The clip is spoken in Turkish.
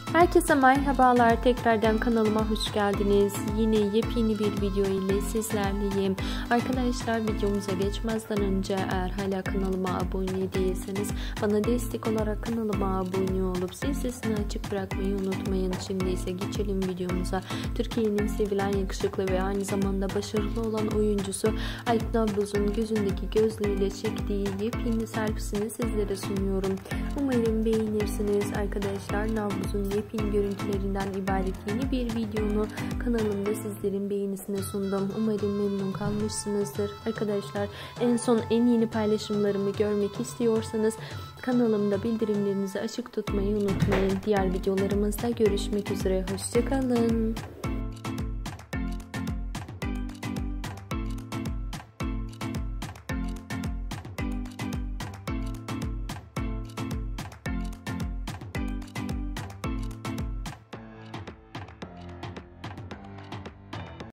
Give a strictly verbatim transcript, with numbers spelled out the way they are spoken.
Herkese merhabalar, tekrardan kanalıma hoş geldiniz. Yine yepyeni bir video ile sizlerleyim. Arkadaşlar, videomuza geçmezden önce eğer hala kanalıma abone değilseniz bana destek olarak kanalıma abone olup zil sesini açık bırakmayı unutmayın. Şimdi ise geçelim videomuza. Türkiye'nin sevilen, yakışıklı ve aynı zamanda başarılı olan oyuncusu Alp Navruz'un gözündeki gözlüğüyle çektiği yepyeni selfiesini sizlere sunuyorum. Umarım beğenirsiniz arkadaşlar. Navruz'un yepyeni görüntülerinden ibaret yeni bir videonu kanalımda sizlerin beğenisine sundum. Umarım memnun kalmışsınızdır. Arkadaşlar, en son en yeni paylaşımlarımı görmek istiyorsanız kanalımda bildirimlerinizi açık tutmayı unutmayın. Diğer videolarımızda görüşmek üzere. Hoşça kalın.